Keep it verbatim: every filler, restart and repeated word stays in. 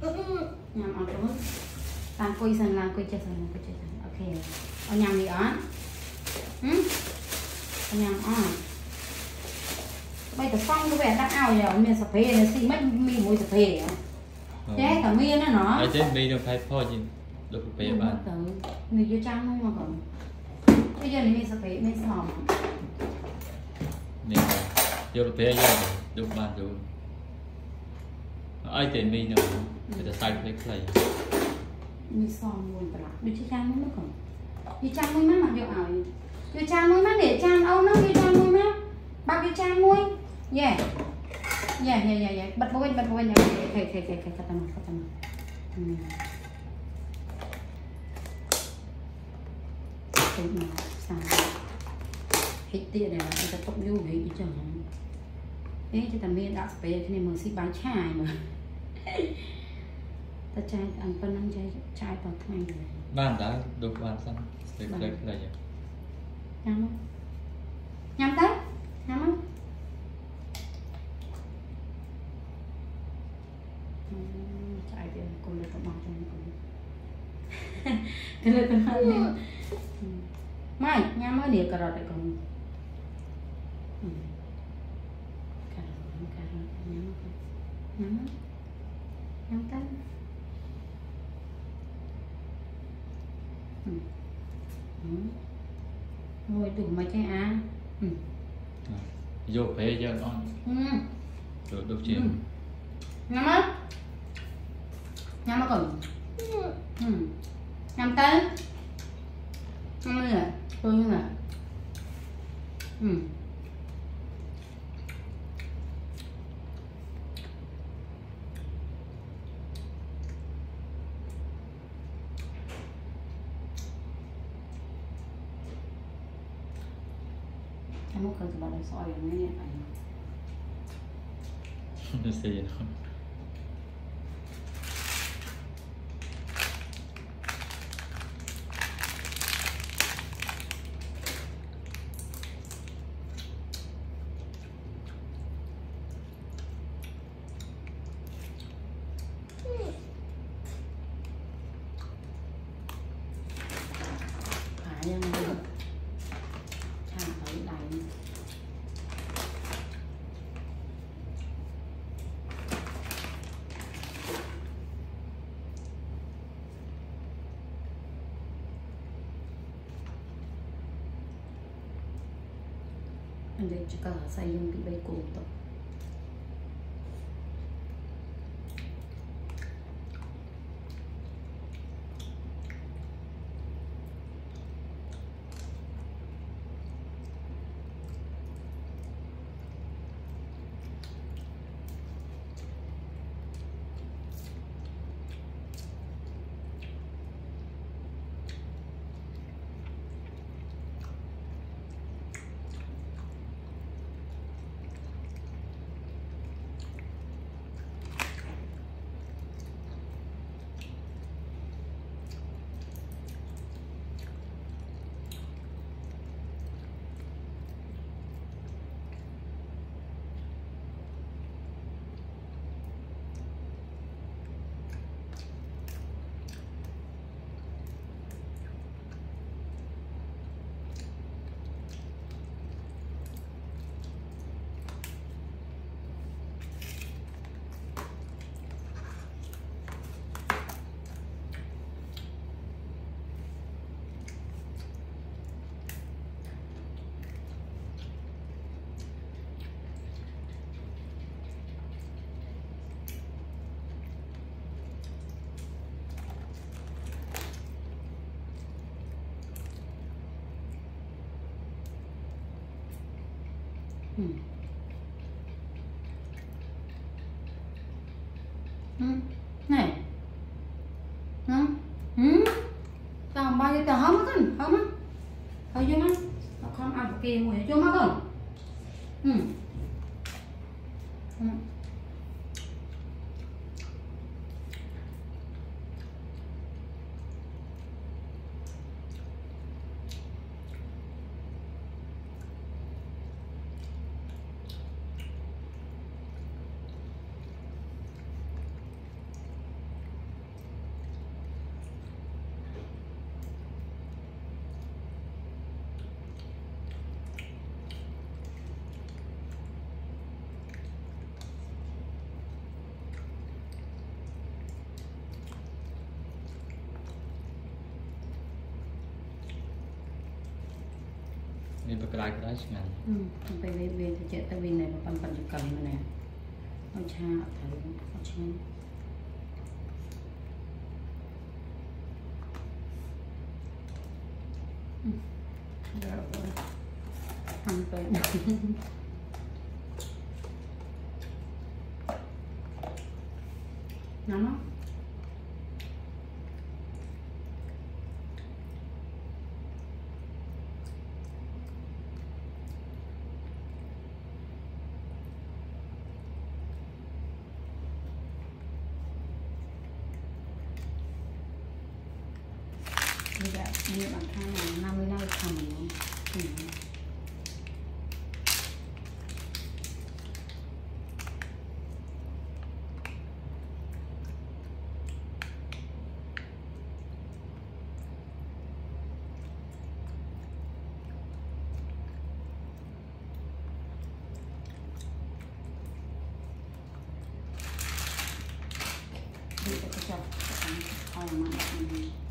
nhằm ở chỗ làm quay sần làm quay chơi sần làm quay chơi sần ok ở nhằm gì đó nhằm à bây giờ xong cái vẻ đang ao giờ mình sập phê này xí mất mi mùi sập phê à thế cả mi nó nó ai thế mi đâu phải phô gì được phê bạn người chưa trang không mà còn bây giờ mình sập phê mình sòm mình vô phê giờ được bạn rồi ai thế mi đâu người ta sai phê này mi sòm luôn cả đi chưa trang nó còn đi trang môi mắt mà vô ảo vô trang môi mắt để trang âu nó vô trang môi mắt bác vô trang môi yeah yeah yeah yeah yeah bật vô bật vô nhà thầy thầy thầy thầy khát tầm khát tầm cái nào sao hết tiền này là người ta tụng vô vậy chứ thế thì tầm miên đã về cái này mở xí bán chai mà ta chai ăn phân ăn chai chai vào thay rồi bạn đã được bạn xong để đây là gì nhắm không nhắm tới nhắm không chạy đi con lấy cái màu cho con cái lấy cái màu này mai nhắm mới để cà rốt lại con cà rốt cà rốt nhắm nhắm nhắm tới rồi đủ mấy cái á ừ. Vô phê cho ngon ừ. Rồi đâu chuyện ừ. Nhắm á nhắm á còn ừ. Nhắm tới nhắm đi nè tôi như nè ừ. Kamu kan sebagai seorang ini apa? Mesti ya. Yang thang tới lại anh đây chỉ cần xây dựng bị bay cùng thôi ừ. Ừ. Này ừ. Ừ. Tao bao nhiêu tao hâm kan hâm hâm vô mà tao không ăn kì mùi vô mà con ừ. Ừ. được cái cái ngàn ừไปเวียนๆจะเจอตะวินไหนปันปันจะกลับมาเนี่ยเอาชาถ่ายเอาชาเดี๋ยวทำเป็นน้ำมั้งนี่แบบนี่บางครั้งน้ำไม่น่าทำเนาะดีแต่ก็จะเอามาแบบนี้